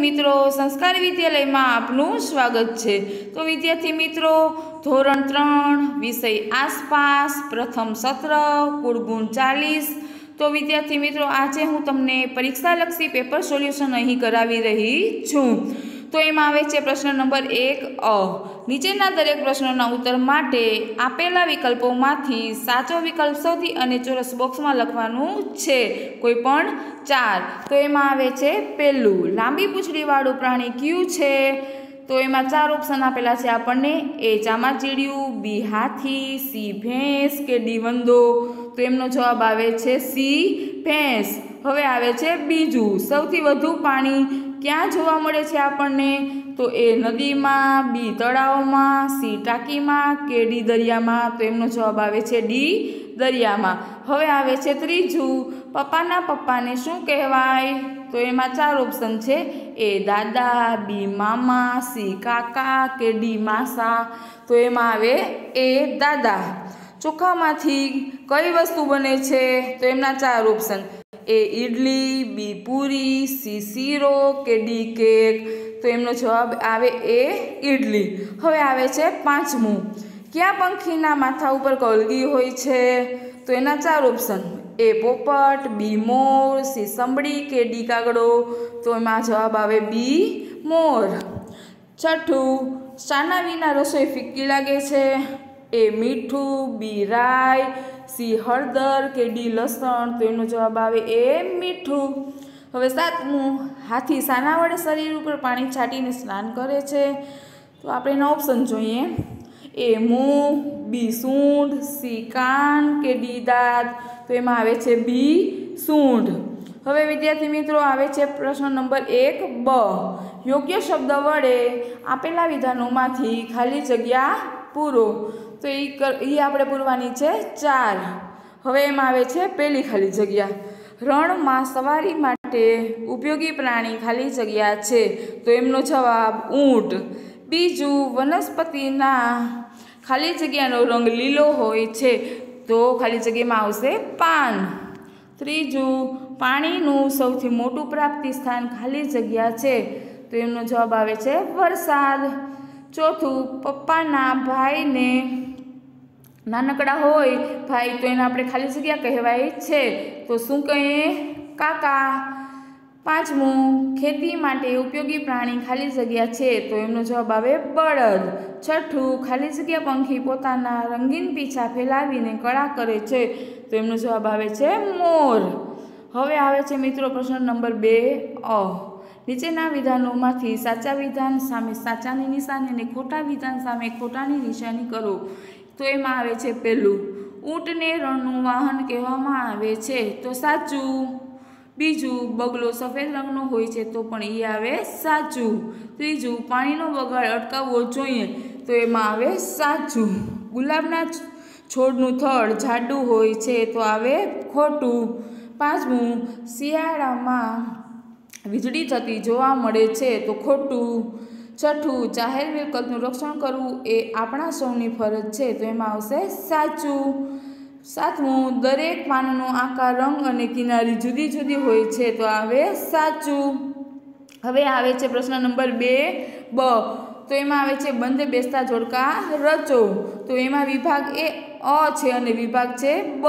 મિત્રો, સંસ્કાર વિદ્યાલયમાં આપનું સ્વાગત છે। તો વિદ્યાર્થી મિત્રો, ધોરણ 3 વિષય આસપાસ પ્રથમ સત્ર કુલ ગુણ 40। તો વિદ્યાર્થી મિત્રો, આજે હું તમને પરીક્ષાલક્ષી પેપર સોલ્યુશન અહીં કરાવી રહી છું। તો એમાં આવે છે પ્રશ્ન નંબર 1 અ। નીચેના દરેક પ્રશ્નોના ઉત્તર માટે આપેલા વિકલ્પોમાંથી સાચો વિકલ્પ શોધી અને ચોરસ બોક્સમાં લખવાનું છે, કોઈ પણ 4। તો એમાં આવે છે પહેલું, લાંબી પૂંછડીવાળું પ્રાણી કયું છે? તો એમાં 4 ઓપ્શન આપેલા છે આપણને, એ ચામાચીડિયું, બી હાથી, સી ભેંસ કે ડી વંદો। તો એમનો જવાબ આવે છે સી ભેંસ। હવે આવે છે બીજું, સૌથી વધુ પાણી ક્યાં જોવા મળે છે આપણને? તો એ નદીમાં, બી તળાવમાં, સી ટાંકીમાં કે ડી દરિયામાં। તો એમનો જવાબ આવે છે ડી દરિયામાં। હવે આવે છે ત્રીજું, પપ્પાના પપ્પાને શું કહેવાય? તો એમાં 4 ઓપ્શન છે, એ દાદા, બી મામા, સી કાકા કે ડી માસા। તો એમાં આવે એ દાદા। ચોખામાંથી કઈ વસ્તુ બને છે? તો એમના 4 option, A idli, B puri, C શીરો કે ડી કેક। તો એમનો જવાબ આવે એ ઇડલી। હવે આવે છે પાંચમું, કયા પંખીના માથા ઉપર કલગી હોય છે? તો એના 4 ઓપ્શન, એ પોપટ, બી મોર, સી સંભળી કે ડી કાગડો। તો એમાં જવાબ આવે બી મોર। છઠ્ઠું, શાના વિના રસોઈ ફીક્કી લાગે છે? એ મીઠું, બી રાઈ, સી હળદર કે ડી લસણ। તો એનો જવાબ આવે એ મીઠું। હવે સાતમું, હાથી શાના વડે શરીર ઉપર પાણી છાંટીને સ્નાન કરે છે? તો આપણે એના ઓપ્શન જોઈએ, એ મું, બી સૂંઢ, સી કાન કે ડી દાંત। તો એમાં આવે છે બી સૂંઢ। હવે વિદ્યાર્થી મિત્રો, આવે છે પ્રશ્ન નંબર 1 બ। યોગ્ય શબ્દ વડે આપેલા વિધાનોમાંથી ખાલી જગ્યા પૂરો। તો એ આપણે પૂરવાની છે 4। હવે એમાં આવે છે પહેલી ખાલી જગ્યા, રણમાં સવારી માટે ઉપયોગી પ્રાણી ખાલી જગ્યા છે। તો એમનો જવાબ ઊંટ। બીજું, વનસ્પતિના ખાલી જગ્યાનો રંગ લીલો હોય છે। તો ખાલી જગ્યામાં આવશે પાન। ત્રીજું, પાણીનું સૌથી મોટું પ્રાપ્તિ સ્થાન ખાલી જગ્યા છે। તો એમનો જવાબ આવે છે વરસાદ। ચોથું, પપ્પાના ભાઈને નાનકડા હોય ભાઈ, તો એને આપણે ખાલી જગ્યા કહેવાય છે। તો શું કહીએ? કાકા। પાંચમું, ખેતી માટે ઉપયોગી પ્રાણી ખાલી જગ્યા છે। તો એમનો જવાબ આવે બળદ। છઠ્ઠું, ખાલી જગ્યા પંખી પોતાના રંગીન પીંછા ફેલાવીને કળા કરે છે। તો એમનો જવાબ આવે છે મોર। હવે આવે છે મિત્રો પ્રશ્ન નંબર 2 અ। નીચેના વિધાનોમાંથી સાચા વિધાન સામે સાચાની નિશાની અને ખોટા વિધાન સામે ખોટાની નિશાની કરો। તો એમાં આવે છે પહેલું, ઊંટને રણનું વાહન કહેવામાં આવે છે। તો સાચું। બીજું, બગલો સફેદ રંગનો હોય છે। તો પણ એ આવે સાચું। ત્રીજું, પાણીનો બગાડ અટકાવવો જોઈએ। તો એમાં આવે સાચું। ગુલાબના છોડનું થડ જાડું હોય છે। તો આવે ખોટું। પાંચમું, શિયાળામાં વીજળી થતી જોવા મળે છે। તો ખોટું। છઠ્ઠું, જાહેર મિલકતનું રક્ષણ કરવું એ આપણા સૌની ફરજ છે। તો એમાં આવશે સાચું। સાતમું, દરેક પાનનો આકાર, રંગ અને કિનારી જુદી જુદી હોય છે। તો આવે સાચું। હવે આવે છે પ્રશ્ન નંબર 2 બ। તો એમાં આવે છે બંધ બેસતા જોડકા રચો। તો એમાં વિભાગ એ અ છે અને વિભાગ છે બ।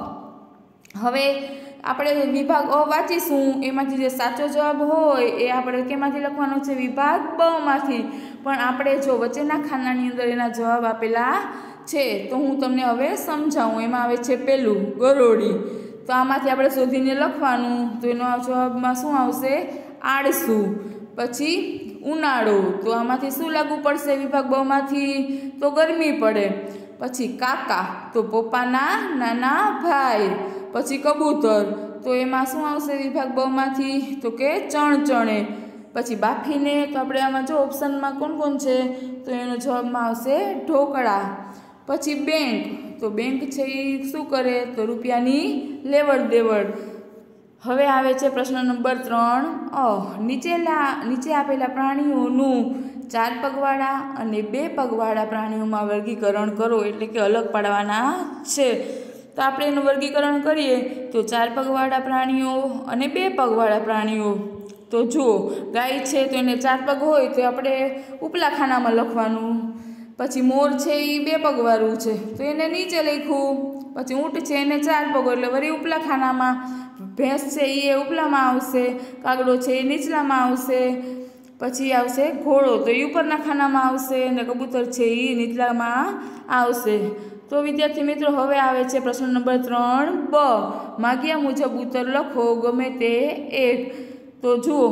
હવે આપણે વિભાગ અ વાંચીશું, એમાંથી જે સાચો જવાબ હોય એ આપણે કેમાંથી લખવાનો છે? વિભાગ બ માંથી। પણ આપણે જો વચ્ચેના ખાનાની અંદર એના જવાબ આપેલા છે, તો હું તમને હવે સમજાવું। એમાં આવે છે પહેલું, ગરોળી। તો આમાંથી આપણે શોધીને લખવાનું। તો એનો જવાબમાં શું આવશે? આળસુ। પછી ઉનાળો, તો આમાંથી શું લાગુ પડશે વિભાગ બ માંથી? તો ગરમી પડે। પછી કાકા, તો પપ્પાના નાના ભાઈ। પછી કબૂતર, તો એમાં શું આવશે વિભાગ બ માંથી? તો કે ચણચણે। પછી બાફીને, તો આપણે આમાં જો ઓપ્શનમાં કોણ કોણ છે? તો એનો જવાબમાં આવશે ઢોકળા। પછી બેંક, તો બેંક છે એ શું કરે? તો રૂપિયાની લેવડ દેવડ। હવે આવે છે પ્રશ્ન નંબર 3 અ। નીચે આપેલા પ્રાણીઓનું 4 પગવાળા અને 2 પગવાળા પ્રાણીઓમાં વર્ગીકરણ કરો, એટલે કે અલગ પાડવાના છે। તો આપણે એનું વર્ગીકરણ કરીએ તો 4 પગવાળા પ્રાણીઓ અને 2 પગવાળા પ્રાણીઓ। તો જુઓ, ગાય છે તો એને 4 પગ હોય તો આપણે ઉપલા ખાનામાં લખવાનું. પછી મોર છે એ 2 પગવાળું છે તો એને નીચે લખ્યું. પછી ઊંટ છે એને 4 પગ એટલે વળી ઉપલા ખાનામાં. ભેંસ છે એ ઉપલામાં આવશે. કાગડો છે એ નીચલામાં આવશે. પછી આવશે ઘોડો તો એ ઉપરના ખાનામાં આવશે અને કબૂતર છે એ નીચલામાં આવશે. તો વિદ્યાર્થી મિત્રો, હવે આવે છે પ્રશ્ન નંબર 3 બ. માગ્યા મુજબ ઉત્તર લખો, ગમે તે એક. તો જુઓ,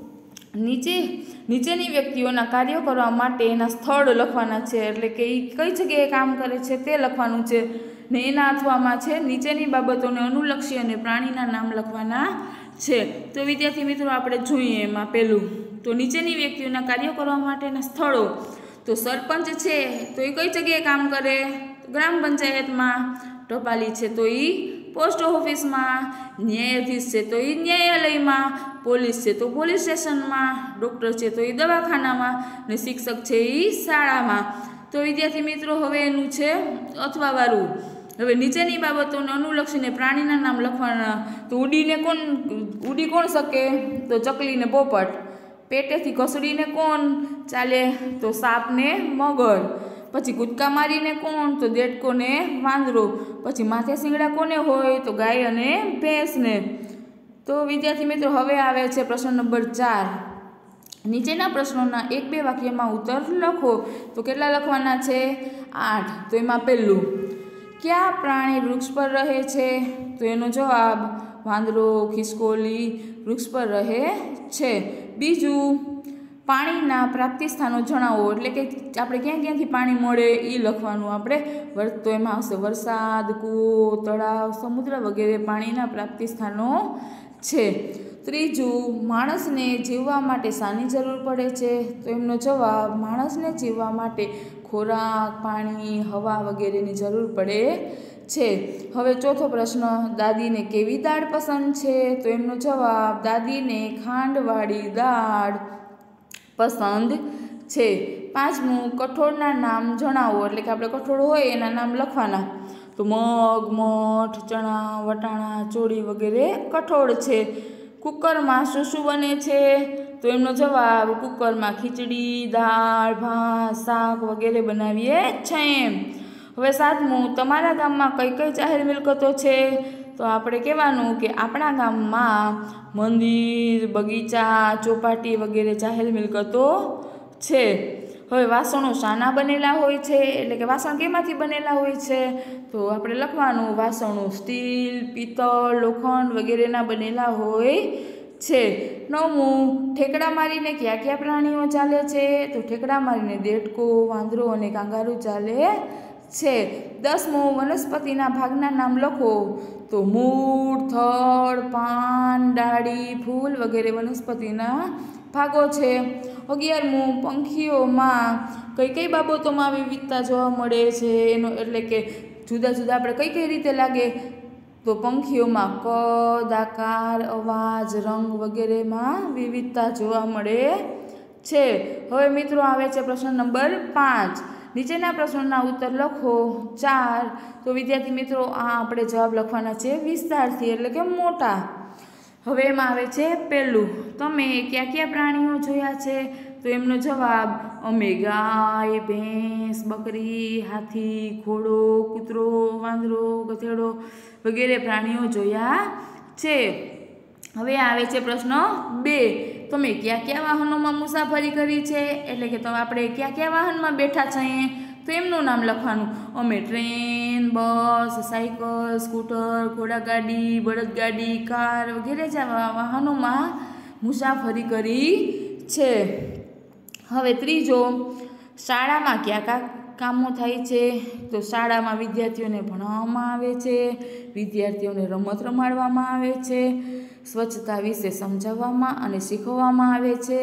નીચેની વ્યક્તિઓના કાર્યો કરવા માટે એના સ્થળ લખવાના છે, એટલે કે એ કઈ જગ્યાએ કામ કરે છે તે લખવાનું છે. ને એના અથવામાં છે નીચેની બાબતોને અનુલક્ષી અને પ્રાણીના નામ લખવાના છે. તો વિદ્યાર્થી મિત્રો, આપણે જોઈએ એમાં પહેલું તો નીચેની વ્યક્તિઓના કાર્યો કરવા માટેના સ્થળો. તો સરપંચ છે તો એ કઈ જગ્યાએ કામ કરે? ગ્રામ પંચાયતમાં. ટપાલી છે તો એ પોસ્ટ ઓફિસમાં. ન્યાયાધીશ છે તો એ ન્યાયાલયમાં. પોલીસ છે તો પોલીસ સ્ટેશનમાં. ડૉક્ટર છે તો એ દવાખાનામાં. ને શિક્ષક છે એ શાળામાં. તો વિદ્યાર્થી મિત્રો, હવે એનું છે અથવાવાળું. હવે નીચેની બાબતોને અનુલક્ષીને પ્રાણીના નામ લખવાના. તો ઉડી કોણ શકે? તો ચકલીને પોપટ. પેટેથી ઘસડીને કોણ ચાલે? તો સાપને મગર. પછી કૂદકા મારીને કોણ? તો દેડકોને વાંદરો. પછી માથે શિંગડા કોને હોય? તો ગાય અને ભેંસને. તો વિદ્યાર્થી મિત્રો, હવે આવે છે પ્રશ્ન નંબર 4. નીચેના પ્રશ્નોના 1-2 વાક્યમાં ઉત્તર લખો. તો કેટલા લખવાના છે? 8. તો એમાં પહેલું, કયા પ્રાણી વૃક્ષ પર રહે છે? તો એનો જવાબ વાંદરો, ખિસકોલી વૃક્ષ પર રહે છે. બીજું, પાણીના પ્રાપ્તિ સ્થાનો જણાવો, એટલે કે આપણે ક્યાંથી પાણી મળે એ લખવાનું આપણે. તો એમાં આવશે વરસાદ, કૂવો, તળાવ, સમુદ્ર વગેરે પાણીના પ્રાપ્તિ સ્થાનો છે. ત્રીજું, માણસને જીવવા માટે શાની જરૂર પડે છે? તો એમનો જવાબ માણસને જીવવા માટે ખોરાક, પાણી, હવા વગેરેની જરૂર પડે છે. હવે ચોથો પ્રશ્ન, દાદીને કેવી દાળ પસંદ છે? તો એમનો જવાબ દાદીને ખાંડવાળી દાળ પસંદ છે. 5મું, કઠોળના નામ જણાવો, એટલે કે આપણે કઠોળ હોય એના નામ લખવાના. તો મગ, મઠ, ચણા, વટાણા, ચોળી વગેરે કઠોળ છે. કુકરમાં શું બને છે? તો એમનો જવાબ કુકરમાં ખીચડી, દાળ, ભાત, શાક વગેરે બનાવીએ છીએ. હવે 7મું, તમારા ગામમાં કઈ કઈ જાહેર મિલકતો છે? તો આપણે કહેવાનું કે આપણા ગામમાં મંદિર, બગીચા, ચોપાટી વગેરે જાહેર મિલકતો છે. હવે વાસણો શાના બનેલા હોય છે? એટલે કે વાસણ કેમાંથી બનેલા હોય છે? તો આપણે લખવાનું વાસણો સ્ટીલ, પિત્તળ, લોખંડ વગેરેના બનેલા હોય છે. 9મું, ઠેકડા મારીને કયા પ્રાણીઓ ચાલે છે? તો ઠેકડા મારીને દેડકો, વાંદરો અને કાંગારૂ ચાલે છે. 10મું, વનસ્પતિના ભાગના નામ લખો. તો મૂળ, થડ, પાન, ડાળી, ફૂલ વગેરે વનસ્પતિના ભાગો છે. 11મું, પંખીઓમાં કઈ બાબતોમાં વિવિધતા જોવા મળે છે? એનો એટલે કે જુદા જુદા આપણે કઈ રીતે લાગે? તો પંખીઓમાં કદ, આકાર, અવાજ, રંગ વગેરેમાં વિવિધતા જોવા મળે છે. હવે મિત્રો આવે છે પ્રશ્ન નંબર 5. નીચેના પ્રશ્નોના ઉત્તર લખો. 4. તો વિદ્યાર્થી મિત્રો, આ આપણે જવાબ લખવાના છે વિસ્તારથી, એટલે કે મોટા. હવે એમાં આવે છે પહેલું, તમે કયા પ્રાણીઓ જોયા છે? તો એમનો જવાબ અમે ગાય, ભેંસ, બકરી, હાથી, ઘોડો, કૂતરો, વાંદરો, ગધેડો વગેરે પ્રાણીઓ જોયા છે. હવે આવે છે પ્રશ્ન 2. તમે કયા વાહનોમાં મુસાફરી કરી છે? એટલે કે તમે આપણે કયા વાહનમાં બેઠા છીએ? તો એમનું નામ લખવાનું. અમે ટ્રેન, બસ, સાયકલ, સ્કૂટર, ઘોડાગાડી, બળદગાડી, કાર વગેરે જેવા વાહનોમાં મુસાફરી કરી છે. હવે ત્રીજો, શાળામાં કયા કામો થાય છે? તો શાળામાં વિદ્યાર્થીઓને ભણાવવામાં આવે છે, વિદ્યાર્થીઓને રમત રમાડવામાં આવે છે, સ્વચ્છતા વિશે સમજાવવામાં અને શીખવવામાં આવે છે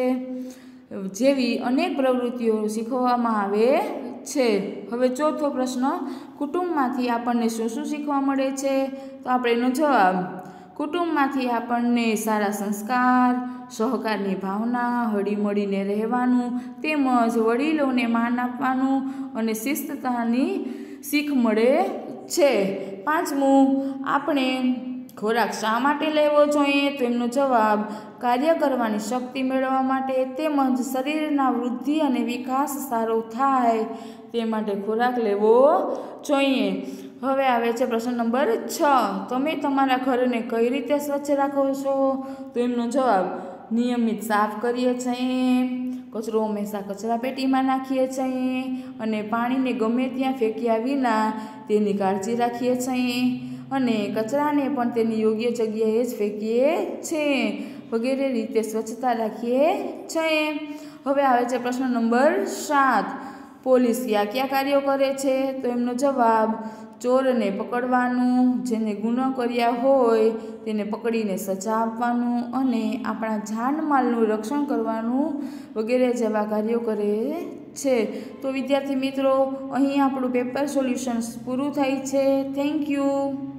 જેવી અનેક પ્રવૃત્તિઓ શીખવવામાં આવે છે. હવે ચોથો પ્રશ્ન, કુટુંબમાંથી આપણને શું શીખવા મળે છે? તો આપણે એનો જવાબ કુટુંબમાંથી આપણને સારા સંસ્કાર, સહકારની ભાવના, હળીમળીને રહેવાનું તેમજ વડીલોને માન આપવાનું અને શિસ્તતાની શીખ મળે છે. 5મું, આપણે ખોરાક શા માટે લેવો જોઈએ? તો એમનો જવાબ કાર્ય કરવાની શક્તિ મેળવવા માટે તેમજ શરીરના વૃદ્ધિ અને વિકાસ સારો થાય તે માટે ખોરાક લેવો જોઈએ. હવે આવે છે પ્રશ્ન નંબર 6. તમે તમારા ઘરને કઈ રીતે સ્વચ્છ રાખો છો? તો એમનો જવાબ નિયમિત સાફ કરીએ છીએ, કચરો હંમેશા કચરાપેટીમાં નાખીએ છીએ અને પાણીને ગમે ત્યાં ફેંક્યા વિના તેની કાળજી રાખીએ છીએ અને કચરાને પણ તેની યોગ્ય જગ્યાએ જ ફેંકીએ છીએ વગેરે રીતે સ્વચ્છતા રાખીએ છીએ. હવે આવે છે પ્રશ્ન નંબર 7. પોલીસ કયા કાર્યો કરે છે? તો એમનો જવાબ ચોરને પકડવાનું, જેને ગુનો કર્યા હોય તેને પકડીને સજા આપવાનું અને આપણા જાનમાલનું રક્ષણ કરવાનું વગેરે જેવા કાર્યો કરે છે. તો વિદ્યાર્થી મિત્રો, અહીં આપણું પેપર સોલ્યુશન પૂરું થાય છે. Thank you.